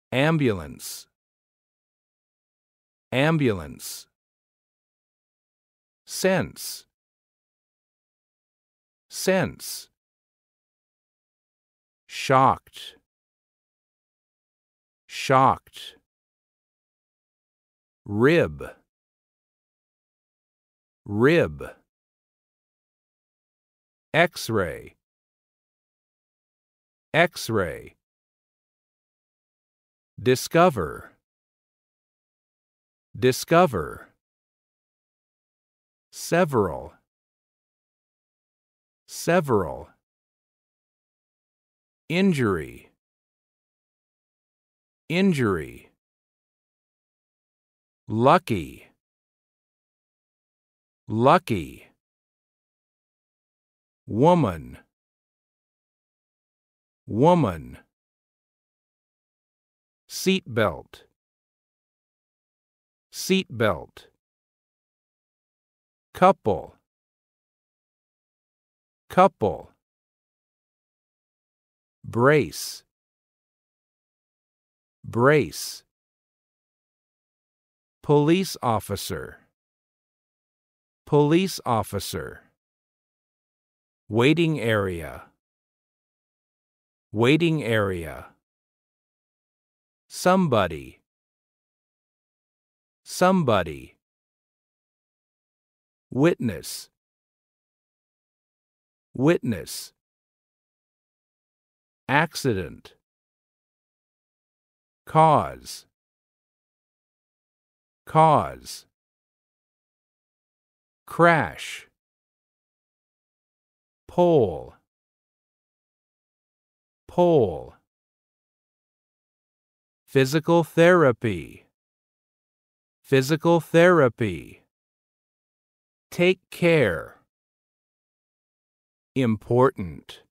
ambulance, ambulance. Sense, sense. Shocked, shocked. Rib, rib. X-ray, X-ray. Discover, discover. Several, several. Injury, injury. Lucky, lucky. Woman, woman. Seatbelt, seatbelt. Couple, couple. Brace, brace. Police officer, police officer. Waiting area, waiting area. Somebody, somebody. Witness, witness. Accident, cause, cause. Crash, pole, pole. Physical therapy, physical therapy. Take care, important,